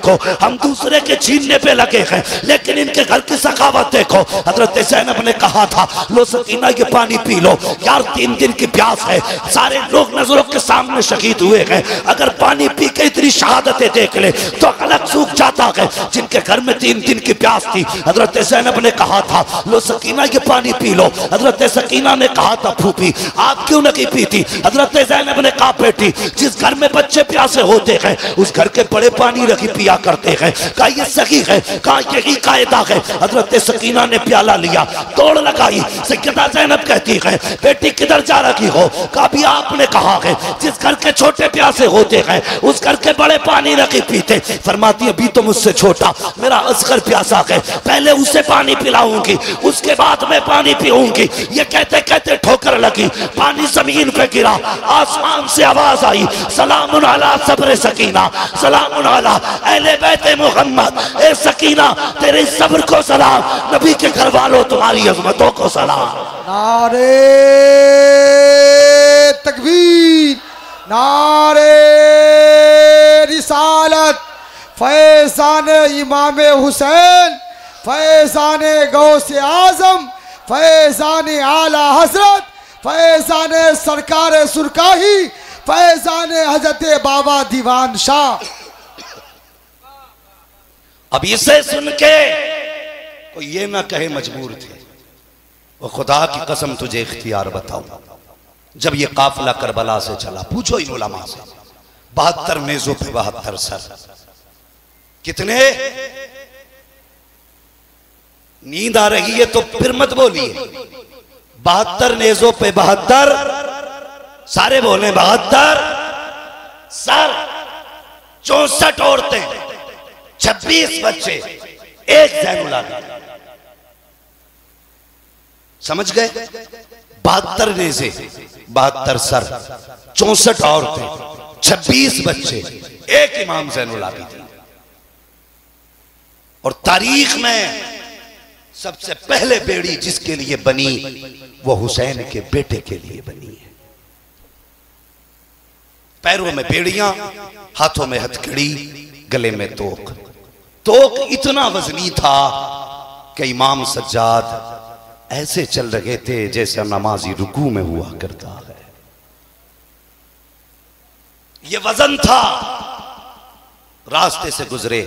देखो, हम दूसरे के छीनने पे लगे हैं, लेकिन इनके घर की सखावत देखो। हजरत ज़ैनब ने कहा था, लो सकीना ये पानी पी लो यार, तीन दिन की प्यास है, सारे लोग नजरों के सामने शहीद हुए हैं, अगर पानी पी के इतनी शहादतें देख ले तो अलग सूख जाता है। जिनके घर में तीन दिन की प्यास थी, हजरत ज़ैनब ने कहा था, लो सकीना ये पानी पी लो। हजरत सकीना ने कहा था, फूफी आप क्यों नहीं पीती? हजरत ज़ैनब ने कहा, बेटी जिस घर में बच्चे प्यासे होते हैं उस घर के बड़े पानी रखी पिया करते हैं। कहा ये सही है, कहा यही कायदा है। हजरत सकीना ने प्याला लिया, तोड़ लगाई। सैयदा ज़ैनब कहती है, बेटी किधर जा रही हो? कहा भी आपने कहा है जिस घर के छोटे प्यासे होते हैं उस घर के बड़े पानी रखी पीते। फरमाती अभी तो मुझसे छोटा मेरा असगर प्यासा है, पहले उसे पानी पिलाऊंगी उसके बाद मैं पानी पीऊंगी। ये कहते कहते ठोकर लगी, पानी जमीन पे गिरा, आसमान से आवाज आई, सलामुन अला सब्र सकीना, सलामुन अला अहले बैते मोहम्मद। ए सकीना तेरे सब्र को सलाम, नबी के घर वालों तुम्हारी अजमतों को सलाम। नारे तकबीर, नारे रिसालत, फैज़ान इमाम हुसैन, फैज़ान गौसे आजम, फैज़ान आला हजरत, फैज़ान सरकार सुरकाही, फैज़ान हजरत बाबा दीवान शाह। अब इसे सुन के कोई ये ना कहे मजबूर थे, वो खुदा की कसम तुझे इख्तियार बताऊं, जब ये काफिला करबला से चला, पूछो इन उलमा से, बहत्तर नेज़ों पे बहत्तर सर, कितने? नींद आ रही है तो फिर मत बोलिए, बहत्तर नेज़ों पे बहत्तर, सारे बोले बहत्तर सर, चौसठ औरतें, छब्बीस बच्चे, एक ज़ैनुल आबिदीन। समझ गए? बहत्तर नेज़े, बहत्तर सर, चौसठ औरतें, छब्बीस बच्चे, एक इमाम ज़ैनुल आबिदीन। और तारीख में सबसे पहले बेड़ी जिसके लिए बनी वो हुसैन के बेटे के लिए बनी है। पैरों में बेड़ियां, हाथों में हथकड़ी, गले में तोक। तोक इतना वजनी था कि इमाम सज्जाद ऐसे चल रहे थे जैसे नमाजी रुकू में हुआ करता है। ये वजन था। रास्ते से गुजरे,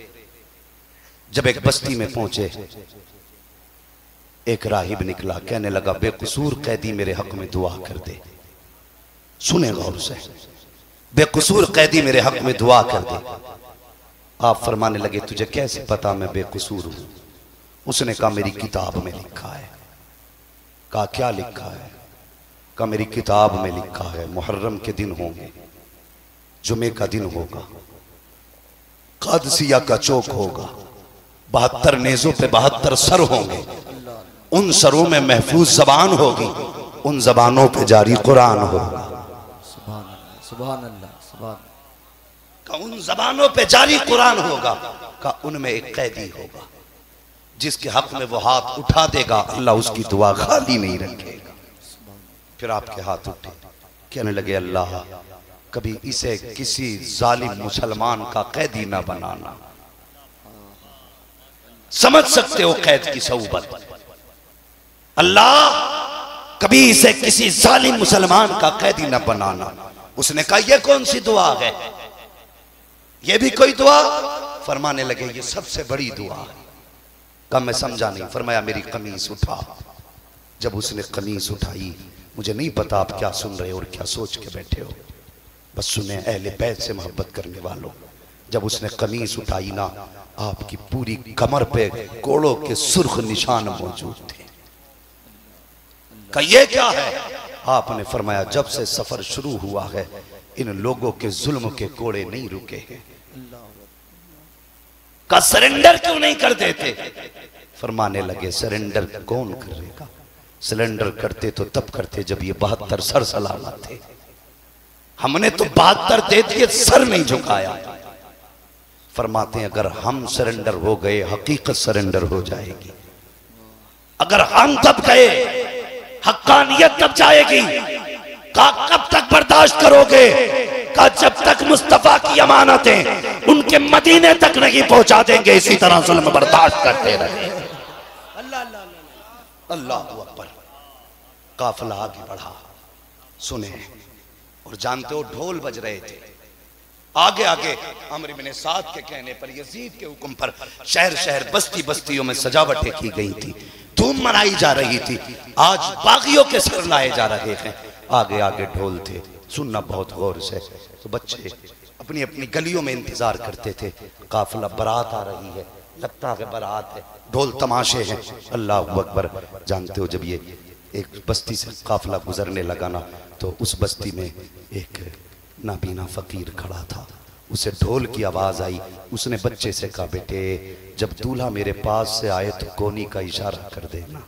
जब एक बस्ती में पहुंचे, एक राहिब निकला, कहने लगा बेकसूर कैदी मेरे हक में दुआ कर दे। सुने गौर से, बेकसूर कैदी मेरे हक में दुआ कर दे। आप फरमाने लगे तुझे कैसे पता मैं बेकसूर हूं? उसने कहा मेरी किताब में लिखा है। कहा क्या लिखा है? कहा मेरी किताब में लिखा है मुहर्रम के दिन होंगे, जुमे का दिन होगा, कादसिया का चौक होगा, बहत्तर नेज़ों पे बहत्तर सर होंगे, उन सरों में महफूज जबान होगी, उन जबानों पे जारी कुरान होगा। सुभान अल्लाह, सुभान अल्लाह, सुभान। का उन जबानों पे जारी कुरान होगा, का उनमें एक कैदी होगा जिसके हक में वो हाथ उठा देगा, अल्लाह उसकी दुआ खाली नहीं रखेगा। फिर आपके हाथ उठे, कहने लगे अल्लाह कभी इसे किसी जालिम मुसलमान का कैदी ना बनाना। समझ सकते हो कैद की सऊबत। अल्लाह कभी इसे किसी जालिम मुसलमान का कैदी न बनाना। उसने कहा यह कौन सी दुआ है? यह भी कोई दुआ? फरमाने लगे ये सबसे बड़ी दुआ है। कहा मैं समझा नहीं। फरमाया मेरी कमीज उठा। जब उसने कमीज उठाई, मुझे नहीं पता आप क्या सुन रहे हो और क्या सोच के बैठे हो, बस सुने अहले बैत से मोहब्बत करने वालों। जब उसने कमीज उठाई ना, आपकी पूरी कमर पे कोड़ों के सुर्ख निशान मौजूद थे। कहा ये क्या है? आपने फरमाया जब से सफर शुरू हुआ है इन लोगों के जुल्म के कोड़े नहीं रुके हैं। का सरेंडर क्यों नहीं कर देते? फरमाने लगे सरेंडर कौन करेगा? सरेंडर करते तो तब करते जब ये बहत्तर सर सलामत थे। हमने तो बहत्तर दे दिए, सर नहीं झुकाया। फरमाते हैं अगर हम सरेंडर हो गए हकीकत सरेंडर हो जाएगी। अगर हम तब गए हक्कानियत तब जाएगी। का कब तक बर्दाश्त करोगे? का जब तक मुस्तफा की अमानतें उनके मदीने तक नहीं पहुंचा देंगे इसी तरह जुल्म बर्दाश्त करते रहे। अल्लाह अकबर। काफिला आगे बढ़ा, सुने और जानते हो ढोल बज रहे थे आगे आगे। अमर इब्न साद के कहने पर, यजीद के हुक्म पर शहर शहर बस्ती बस्तियों में सजावटें की गई थी, धूम मनाई जा रही थी। आज बागियों के सर लाए जा रहे हैं, आगे आगे ढोल थे। सुनना बहुत गौर से। तो बच्चे अपनी अपनी गलियों में इंतजार करते थे, काफिला बारात आ रही है, लगता है बारात है, ढोल तमाशे हैं। अल्लाह अकबर। जानते हो जब ये एक बस्ती से काफिला गुजरने लगा ना, तो उस बस्ती में एक नाबीना फकीर खड़ा था, उसे ढोल की आवाज आई। उसने बच्चे से कहा, बेटे जब दूल्हा मेरे पास से आए तो कोनी का इशारा कर देना।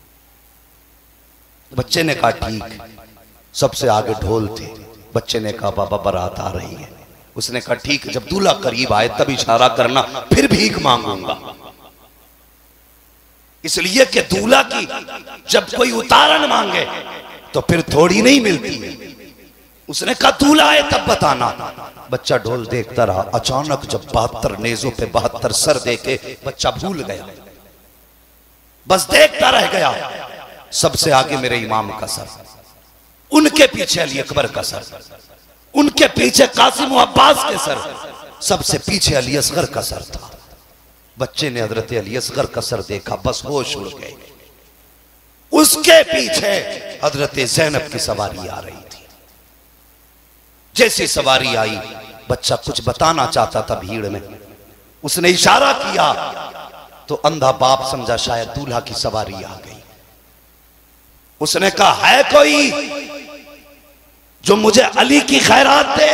बच्चे ने कहा ठीक। सबसे आगे ढोल थे। बच्चे ने कहा बाबा बारात आ रही है। उसने कहा ठीक, जब दूल्हा करीब आए तब इशारा करना, फिर भीख मांगूंगा। इसलिए कि दूल्हा की जब कोई उतारन मांगे तो फिर थोड़ी नहीं मिलती है। उसने कहा दूल्हा आए तब बताना। बच्चा ढोल देखता रहा। अचानक जब बहत्तर नेजों पे बहत्तर सर देके बच्चा भूल गया, बस देखता रह गया। सबसे आगे मेरे इमाम का सर, उनके पीछे अली अकबर का सर, उनके पीछे कासिम अब्बास के सर, सबसे पीछे अली असगर का सर था। बच्चे ने हजरत अली असगर का सर देखा, बस होश उड़ गए। उसके पीछे हजरत ज़ैनब की सवारी आ रही थी। जैसी सवारी आई, बच्चा कुछ बताना चाहता था भीड़ में, उसने इशारा किया तो अंधा बाप समझा शायद दूल्हा की सवारी आ गई। उसने कहा है कोई जो मुझे अली की खैरात दे,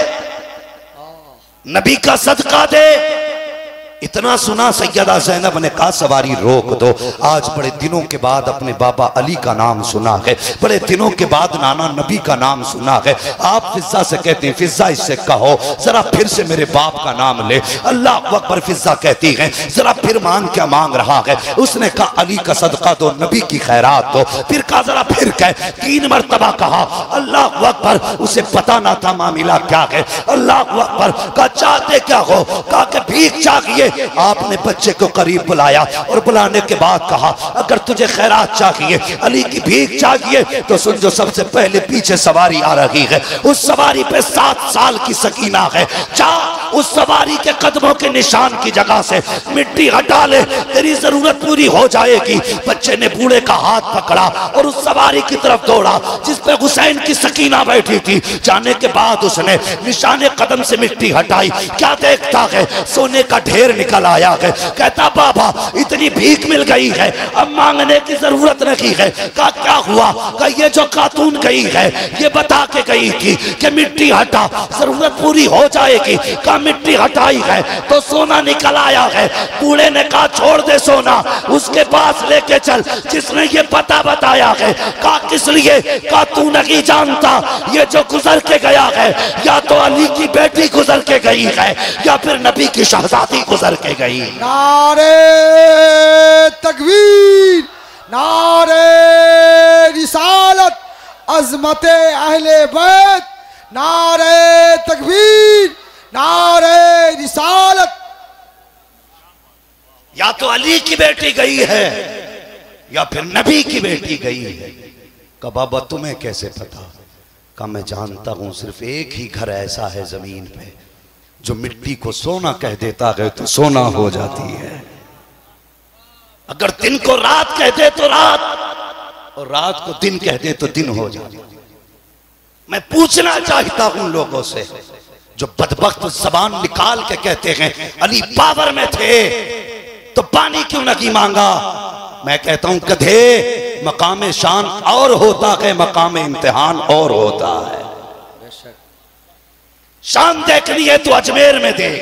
नबी का सदका दे। इतना सुना सैयदा ज़ैनब ने कहा सवारी रोक दो, आज बड़े दिनों के बाद अपने बाबा अली का नाम सुना है, बड़े दिनों के बाद नाना नबी का नाम सुना है। आप फिजा से कहते हैं फिजा इससे कहो जरा फिर से मेरे बाप का नाम ले। अल्लाह अकबर। फिजा कहती है जरा फिर मांग क्या मांग रहा है। उसने कहा अली का सदका दो, नबी की खैरात दो। फिर कहा जरा फिर कह, तीन मरतबा कहा। अल्लाह अकबर। उसे पता ना था मामला क्या है। अल्लाह अकबर। कहा चाहते क्या हो? कहा कि भीख चाहिए। आपने बच्चे को करीब बुलाया और बुलाने के बाद कहा अगर तुझे खैरात चाहिए, अली की भीख चाहिए तो सुन, जो सबसे पहले पीछे सवारी आ रही है उस सवारी पे सात साल की सकीना है, जा उस सवारी के कदमों के निशान की जगह से मिट्टी हटा ले, तेरी जरूरत पूरी हो जाएगी। बच्चे ने बूढ़े का हाथ पकड़ा और उस सवारी की तरफ दौड़ा जिसपे हुसैन की सकीना बैठी थी। जाने के बाद उसने निशाने कदम से मिट्टी हटाई। क्या देखता है? सोने का ढेर निकल आया है। कहता बाबा इतनी भीख मिल गई है, अब मांगने की जरूरत नहीं है। कहा क्या हुआ? कहा ये जो खातून गई है ये बता के गई थी कि मिट्टी हटा, जरूरत पूरी हो जाएगी। कहा मिट्टी हटाई है तो सोना निकल आया है। बूढ़े ने कहा छोड़ दे सोना, उसके पास लेके चल जिसने ये पता बताया है। कहा किस लिए? कहा तू नहीं जानता ये जो गुजर के गया है या तो अली की बेटी गुजर के गई है या फिर नबी की शहजादी गुजर के गई। नारे तकबीर, नारे रिसालत, अजमत अहले बैत, नारे तकबीर, नारे रिसालत। या तो अली की बेटी गई है या फिर नबी की बेटी गई है। का बाबा तुम्हें कैसे पता? का मैं जानता हूं सिर्फ एक ही घर ऐसा है जमीन पे जो मिट्टी को सोना कह देता है तो सोना हो जाती है, अगर दिन को रात कह दे तो रात, और रात को दिन कह दे तो दिन हो जाती है। मैं पूछना चाहता हूं लोगों से जो बदबख्त जबान निकाल के कहते हैं अली पावर में थे तो पानी क्यों नहीं मांगा। मैं कहता हूं गधे, मकाम शान और होता है, मकाम इम्तिहान और होता है। शान देखनी है तो अजमेर में दे,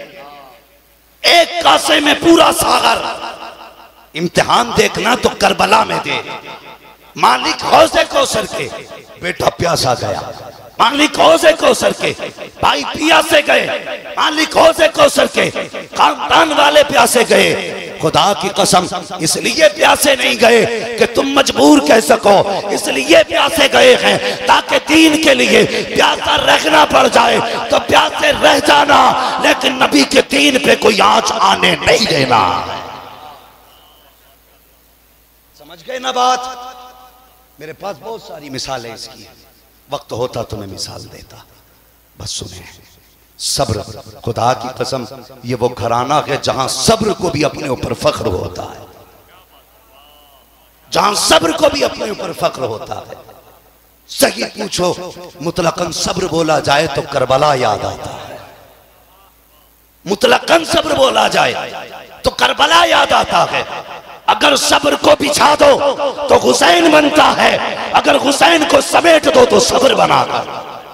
एक कासे में पूरा सागर। इम्तिहान देखना तो करबला में दे। मालिक हौजे कौसर के बेटा प्यासा गया, मालिक हौजे कौसर के भाई प्यासे गए, मालिक हौजे कौसर के खानदान वाले प्यासे गए। खुदा की कसम इसलिए प्यासे नहीं गए कि तुम मजबूर कह सको, इसलिए प्यासे गए हैं ताकि दीन के लिए प्यासा रहना पड़ जाए तो प्यासे रह जाना, लेकिन नबी के दीन पे कोई आंच आने नहीं देना। समझ गए ना बात? मेरे पास बहुत सारी मिसालें इसकी, वक्त होता तो मैं मिसाल देता, बस सुने। सब्र, खुदा की कसम ये वो घराना है जहां सब्र को भी अपने ऊपर फख्र होता है, जहां सब्र को भी अपने ऊपर फख्र होता है। सही पूछो, मुतलकन सब्र बोला जाए तो करबला याद आता है, मुतलकन सब्र बोला जाए तो करबला याद आता है। अगर सब्र को बिछा दो तो हुसैन बनता है, अगर हुसैन को समेट दो तो सब्र बनाकर।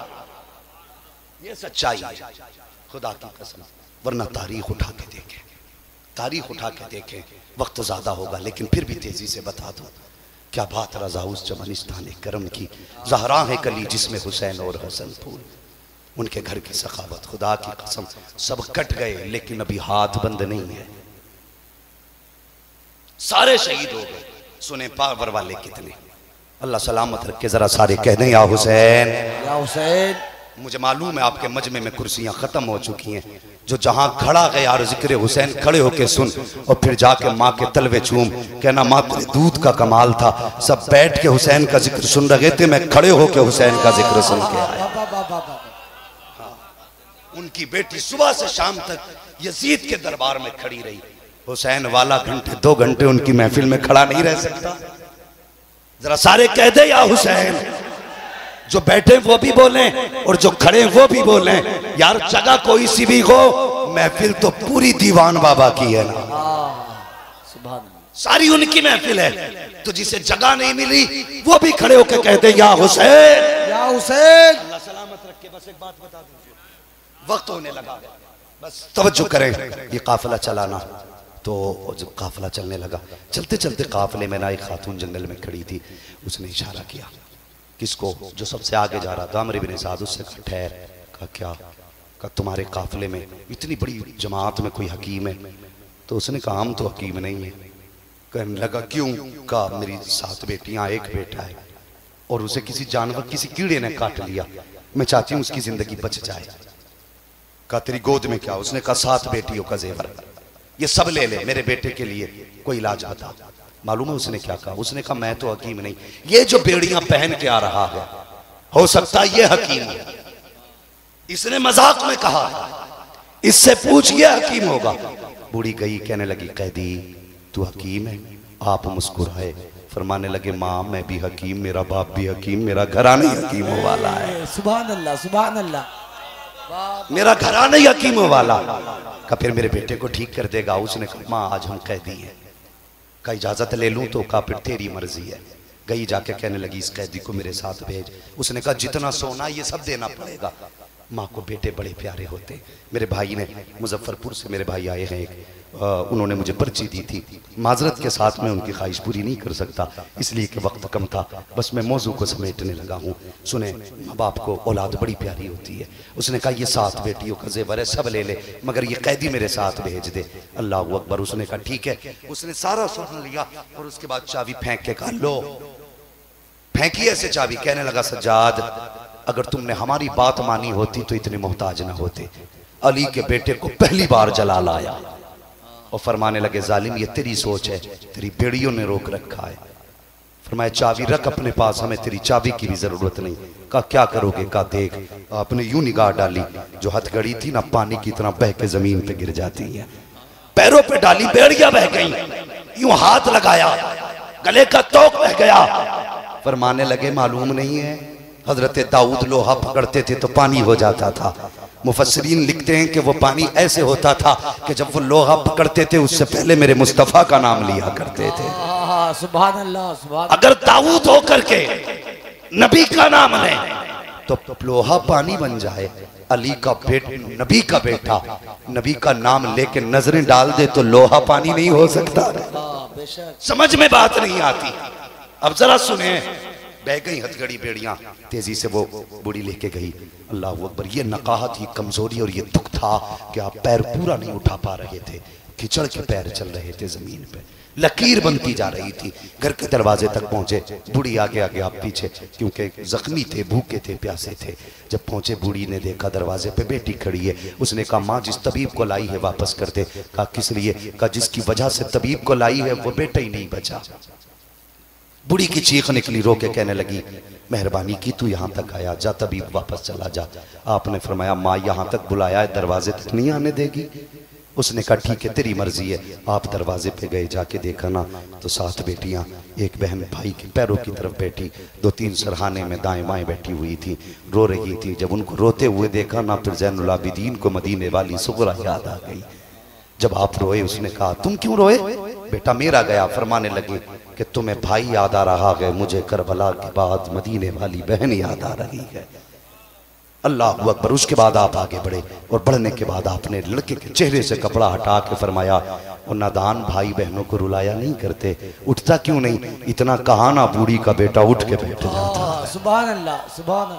ये सच्चाई है खुदा की कसम, वरना तारीख उठा के देखें, तारीख उठा के देखें, वक्त ज्यादा होगा लेकिन फिर भी तेजी से बता दो क्या बात। रज़ा उस चमनिस्तान करम की ज़हरा है कली जिसमें हुसैन और हसन फूल, उनके घर की सखावत, खुदा की कसम सब कट गए लेकिन अभी हाथ बंद नहीं है, सारे शहीद हो गए। सुने पावर वाले कितने, अल्लाह सलामत रखे। जरा सारे कह दें या हुसैन, या हुसैन। मुझे मालूम है आपके मजमे में कुर्सियां खत्म हो चुकी हैं, जो जहां खड़ा गए यार जिक्र हुसैन खड़े होके सुन और फिर जाके माँ के तलवे चूम, कहना माँ तेरे दूध का कमाल था। सब बैठ के हुसैन का जिक्र सुन रहे थे, मैं खड़े होके हुसैन का जिक्र सुन के आया। हाँ, उनकी बेटी सुबह से शाम तक यजीद के दरबार में खड़ी रही, हुसैन वाला घंटे दो घंटे उनकी महफिल में खड़ा नहीं रह सकता। जरा सारे कह दे या हुसैन, जो बैठे वो भी बोले और जो खड़े वो भी बोले। यार जगह कोई सी भी हो, महफिल तो पूरी दीवान बाबा की है ना, सारी उनकी महफिल है। तो जिसे जगह नहीं मिली वो भी खड़े होकर कहते या हुसैन, या हुसैन। अल्लाह सलामत रखे। बस एक बात बता दीजिए, वक्त होने लगा, बस तवज्जो करें। ये काफिला चलाना, तो जब काफिला चलने लगा, चलते चलते काफिले में ना एक खातून जंगल में खड़ी थी, उसने इशारा किया किसको, जो सबसे आगे जा रहा था, अमर इब्न साद। उससे कहा ठहर, कहा क्या, कहा तुम्हारे काफिले में इतनी बड़ी जमात में कोई हकीम है? तो उसने कहा हम तो हकीम नहीं है। कहने लगा क्यों? कहा मेरी सात बेटियां एक बेटा है और उसे किसी जानवर किसी कीड़े ने काट लिया, मैं चाहती हूँ उसकी जिंदगी बच जाए। कहा तेरी गोद में क्या? उसने कहा सात बेटियों का जेवर, ये सब ले ले, मेरे बेटे के लिए कोई इलाज बता। मालूम है उसने क्या कहा? उसने कहा मैं तो हकीम नहीं, ये जो बेड़ियां पहन के आ रहा है हो सकता है ये हकीम है। इसने मजाक में कहा, इससे पूछ ये हकीम होगा। बूढ़ी गई, कहने लगी कैदी तू हकीम है? आप मुस्कुराए, फरमाने लगे माँ मैं भी हकीम, मेरा बाप भी हकीम, मेरा घराना ही हकीमों वाला है। सुभान अल्लाह, सुभान अल्लाह, मेरा घराना ही हकीमों वाला। का फिर मेरे बेटे को ठीक कर देगा? उसने कहा माँ आज हम कैदी हैं, का इजाजत ले लूं? तो कहा फिर तेरी मर्जी है। गई, जाके कहने लगी इस कैदी को मेरे साथ भेज। उसने कहा जितना सोना ये सब देना पड़ेगा। माँ को बेटे बड़े प्यारे होते। मेरे भाई ने, मुजफ्फरपुर से मेरे भाई आए हैं एक, आ, उन्होंने मुझे पर्ची दी थी, माजरत के साथ मैं उनकी ख्वाहिश पूरी नहीं कर सकता इसलिए कि वक्त कम था, बस मैं मौजू को समेटने लगा हूँ। सुने, माँ बाप को औलाद बड़ी प्यारी होती है। उसने कहा ये सात बेटियों का जेवर है, सब ले ले, मगर ये कैदी मेरे साथ भेज दे। अल्लाह अकबर। उसने कहा ठीक है। उसने सारा सुन लिया और उसके बाद चाबी फेंक के कहा लो, फेंकी ऐसे चाबी। कहने लगा सज्जाद अगर तुमने हमारी बात मानी होती तो इतने मोहताज ना होते। अली के बेटे को पहली बार जला लाया और फरमाने लगे जालिम ये तेरी सोच है, तेरी बेड़ियों ने रोक रखा है। फरमाया चाबी रख अपने पास, हमें तेरी चाबी की भी जरूरत नहीं। कहा क्या करोगे? कहा देख, आपने यूं निगाह डाली, जो हथकड़ी थी ना पानी की तरह बह के जमीन पे गिर जाती है, पैरों पे डाली बेड़ियां बह गई, यूं हाथ लगाया गले का तोक बह गया। फरमाने लगे मालूम नहीं है हजरत दाऊद लोहा पकड़ते थे तो पानी हो जाता था। मुफस्सिरीन लिखते हैं कि वो पानी ऐसे होता था कि जब वो लोहा पकड़ते थे उससे पहले मेरे मुस्तफा का नाम लिया करते थे। सुभान अल्लाह, सुभान। अगर दाऊद होकर के नबी का नाम ले तो लोहा पानी बन जाए। अली का बेटा, नबी का बेटा, नबी का नाम लेके नजरें डाल दे तो लोहा पानी नहीं हो सकता। समझ में बात नहीं आती। अब जरा सुने, बह गई हथकड़ी बेड़ियां, तेजी से वो बूढ़ी लेके गई। अल्लाह अकबर। ये नकाहत, ये कमजोरी और ये दुख था कि आप पैर पूरा नहीं उठा पा रहे थे। खिचड़ के पैर चल रहे थे जमीन पे, लकीर बनती जा रही थी। घर के दरवाजे तक पहुंचे, बूढ़ी आगे आगे आप पीछे, क्योंकि जख्मी थे, भूखे थे, प्यासे थे। जब पहुंचे बूढ़ी ने देखा दरवाजे पे बेटी खड़ी है। उसने कहा माँ जिस तबीब को लाई है वापस कर दे। कहा किस लिए? कहा जिसकी वजह से तबीब को लाई है वो बेटा ही नहीं बचा। बूढ़ी की चीख निकली, रो के कहने लगी मेहरबानी की तू यहाँ तक आया, जा तबीब वापस चला जा। आपने फरमाया माँ यहाँ तक बुलाया है, दरवाजे तक नहीं आने देगी? उसने कहा ठीक है तेरी मर्जी है। आप दरवाजे पे गए, जाके देखा ना तो सात बेटियां, एक बहन भाई के पैरों की तरफ बैठी, दो तीन सरहाने में दाएं बाएं बैठी हुई थी, रो रही थी। जब उनको रोते हुए देखा ना, फिर ज़ैनुल आबिदीन को मदीने वाली सुगरा याद आ गई। जब आप रोए, उसने कहा तुम क्यों रोए? बेटा मेरा गया। फरमाने लगे कि तुम्हें भाई याद आ रहा है, मुझे करबला के बाद मदीने वाली बहन याद आ रही है। अल्लाह अकबर। उसके बाद आप आगे बढ़े और बढ़ने के बाद आपने लड़के के चेहरे से कपड़ा हटा के फरमाया और नादान भाई बहनों को रुलाया नहीं करते, उठता क्यों नहीं? इतना कहा ना, बूढ़ी का बेटा उठ के बैठ जाता। सुभान अल्लाह, सुभान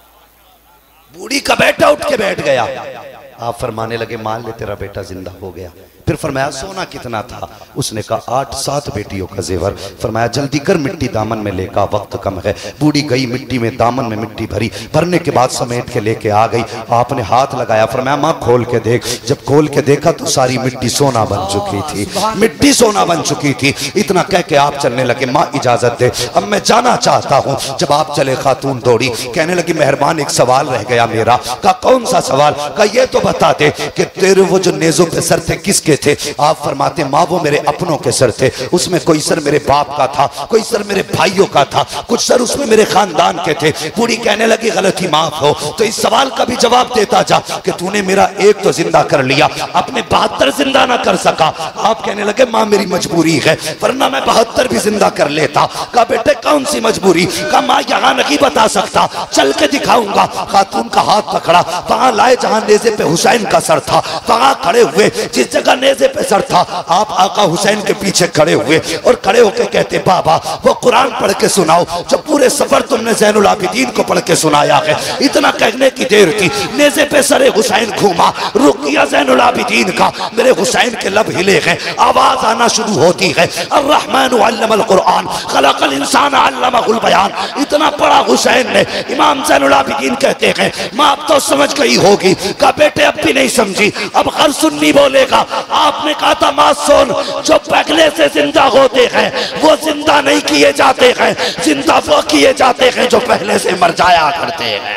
अल्लाह। बूढ़ी का बेटा उठ के बैठ गया। आप फरमाने लगे मान ले तेरा बेटा जिंदा हो गया। फिर फरमाया सोना कितना था? उसने कहा आठ सात बेटियों का जेवर। फरमाया जल्दी कर मिट्टी दामन में लेकर, वक्त कम है। बूढ़ी गई मिट्टी में, दामन में मिट्टी भरी, भरने के बाद समेट के लेके आ गई। आपने हाथ लगाया, फरमाया माँ खोल के देख। जब खोल के देखा तो सारी मिट्टी सोना बन चुकी थी, मिट्टी सोना बन चुकी थी। इतना कह के आप चलने लगे, माँ इजाजत दे अब मैं जाना चाहता हूँ। जब आप चले खातून दौड़ी, कहने लगी मेहरबान एक सवाल रह गया मेरा। कहा कौन सा सवाल? कहा ये तो बता दे कि तेरे वो जो नेजों पे सर थे किसके थे? आप फरमाते माँ वो मेरे अपनों के सर थे, उसमें कोई सर मेरे बाप का था, कोई सर मेरे भाइयों का था, कुछ सर उसमें मेरे खानदान के थे। बूढ़ी कहने लगी गलती माफ हो तो इस सवाल का भी जवाब देता जा कि तूने मेरा एक तो जिंदा कर लिया, अपने बहत्तर जिंदा ना कर सका। आप कहने लगे माँ मेरी मजबूरी है, वरना मैं बहत्तर भी जिंदा कर लेता। कहा बेटे कौन सी मजबूरी? कहा माँ यहाँ नहीं बता सकता, चल के दिखाऊंगा। खातून का हाथ पकड़ा, वहां लाए जहां नेज़े पे हुसैन का सर था, वहां खड़े हुए जिस जगह नेज़े पे सर था, आप आका हुसैन के पीछे खड़े हुए और खड़े होके कहते बाबा वो कुरान पढ़ के सुनाओ जो पूरे सफर तुमने ज़ैनुल आबिदीन को पढ़ के सुनाया है। इतना कहने की देर थी, नेज़े पे सरे हुसैन घूमा, रुक गया ज़ैनुल आबिदीन का, मेरे हुसैन के लब हिले हैं, आवाज आना शुरू होती है अर्रहमान अल्लमल कुरान खलकल इंसान अल्लमहुल बयान। इतना पढ़ा हुसैन ने। इमाम ज़ैनुल आबिदीन कहते हैं माँ अब तो समझ गई होगी। कहा बेटे अब भी नहीं समझी, अब हर सुन्नी बोलेगा। आपने कहा था माँ सुन, जो पहले से जिंदा होते हैं वो जिंदा नहीं किए जाते हैं, जिंदा वो किए जाते हैं जो पहले से मर जाया करते हैं।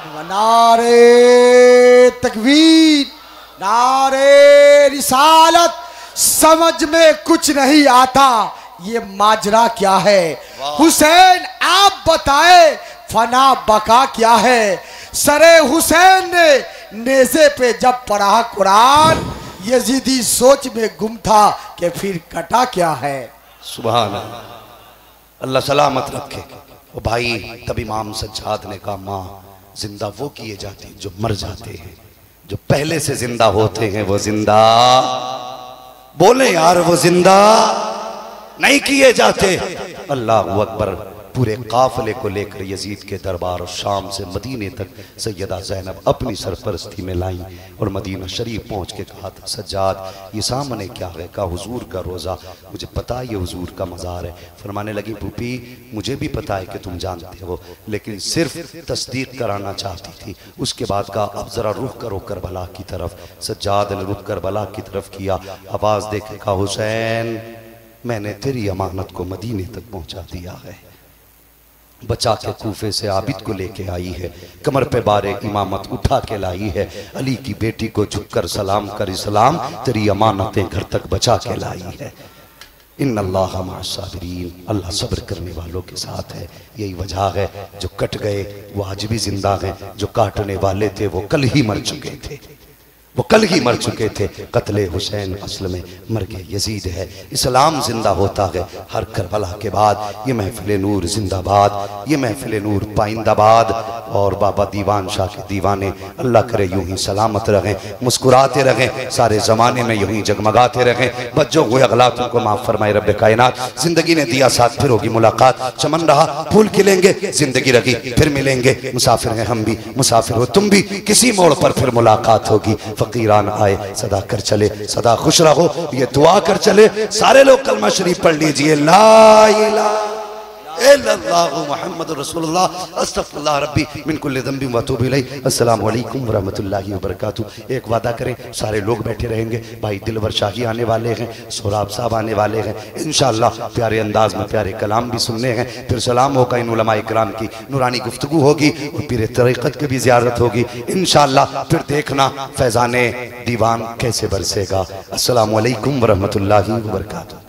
नारे तकबीर, नारे रिसालत। समझ में कुछ नहीं आता ये माजरा क्या है। हुसैन आप बताए फना बका क्या है। सरे हुसैन ने नेज़े पे जब पढ़ा कुरान, यजीदी सोच में गुम था कि फिर कटा क्या है। सुभान अल्लाह, अल्लाह सलामत रखे। ओ भाई तब इमाम सज्जाद ने कहा माँ जिंदा वो किए जाते हैं जो मर जाते हैं, जो पहले से जिंदा होते हैं वो जिंदा, बोले यार वो जिंदा नहीं किए जाते। अल्लाह अकबर। पूरे काफिले को लेकर यजीद के दरबार और शाम से मदीने तक सैयदा ज़ैनब अपनी सरपरस्ती में लाई और मदीना शरीफ पहुंच के कहा था सज्जाद ये सामने क्या है? कहा हुजूर का रोज़ा, मुझे पता है ये हुजूर का मज़ार है। फरमाने लगी पुपी मुझे भी पता है कि तुम जानते हो, लेकिन सिर्फ तस्दीक कराना चाहती थी। उसके बाद कहा अब ज़रा रुख करो करबला की तरफ। सज्जाद ने रुख करबला की तरफ किया, आवाज़ दे के कहा हुसैन मैंने तेरी अमानत को मदीने तक पहुँचा दिया है, बचा के कूफे से आबिद को लेके आई है, कमर पे बारे इमामत उठा के लाई है, अली की बेटी को झुककर सलाम कर इस्लाम तेरी अमानतें घर तक बचा के लाई है। इन्नल्लाह मअस-साबिरीन, अल्लाह सब्र करने वालों के साथ है। यही वजह है जो कट गए वो आज भी जिंदा हैं, जो काटने वाले थे वो कल ही मर चुके थे, वो कल ही मर चुके थे। कत्ले हुसैन असल में मर गए यजीद है। इस्लाम जिंदा होता है हर करबला के बाद। ये महफिल नूर जिंदाबाद, ये महफिल नूर पाइंदाबाद। और बाबा दीवान शाह के दीवाने अल्लाह करे यूं ही सलामत रहें, मुस्कुराते रहें, सारे ज़माने में यूं ही जगमगाते रहें। बच्चों हुए अगलातों को माफ़ फरमाए रब्बे कायनात। जिंदगी ने दिया साथ फिर होगी मुलाकात, चमन रहा फूल खिलेंगे, जिंदगी रही फिर मिलेंगे। मुसाफिर हैं हम भी, मुसाफिर हो तुम भी, किसी मोड़ पर फिर मुलाकात होगी। फ़कीरान आए, सदा कर चले, सदा खुश रहो, ये दुआ कर चले। सारे लोग कलमा शरीफ पढ़ लीजिए, ला इलाहा इल्लल्लाहु मुहम्मदुर रसूलुल्लाह अस्तगफिरुल्लाह रब्बी मिन कुल्लि ज़ंबिन व अतूबु इलैहि। अस्सलामु अलैकुम व रहमतुल्लाहि व बरकातुहू। एक वादा करें, सारे लोग बैठे रहेंगे, भाई दिलवर शाही आने वाले हैं, सोराब साहब आने वाले हैं, इंशाअल्लाह प्यारे अंदाज में प्यारे कलाम भी सुनने हैं, फिर सलाम होगा इन उलमाए किराम की नूरानी गुफ्तगू होगी और पीर तरीक़त की भी ज़ियारत होगी इंशाअल्लाह। फिर देखना फैज़ाने दीवान कैसे बरसेगा। अस्सलामु अलैकुम व रहमतुल्लाहि व बरकातुहू।